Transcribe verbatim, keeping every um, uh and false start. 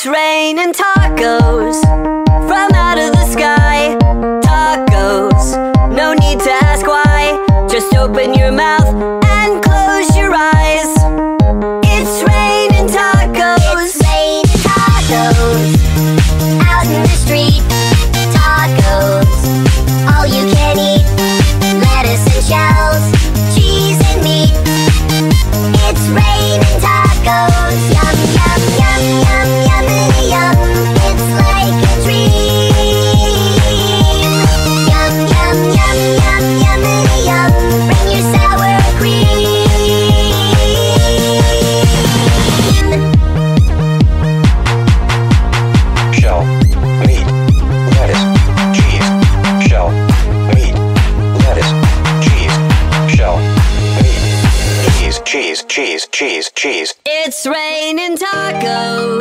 It's raining tacos from out of the sky. Tacos, no need to ask why. Just open your mouth and close your eyes. It's raining tacos. It's raining tacos out in the street. Tacos, all you can eat. Lettuce and shells, cheese and meat. It's raining tacos. Yum, yum, yum, yum, yummity yum. It's like a dream. Yum, yum, yum, yum, yummity yum. Bring your sour cream. Shell, meat, lettuce, cheese. Shell, meat, lettuce, cheese. Shell, meat, cheese, cheese, cheese, cheese, cheese. It's raining tacos.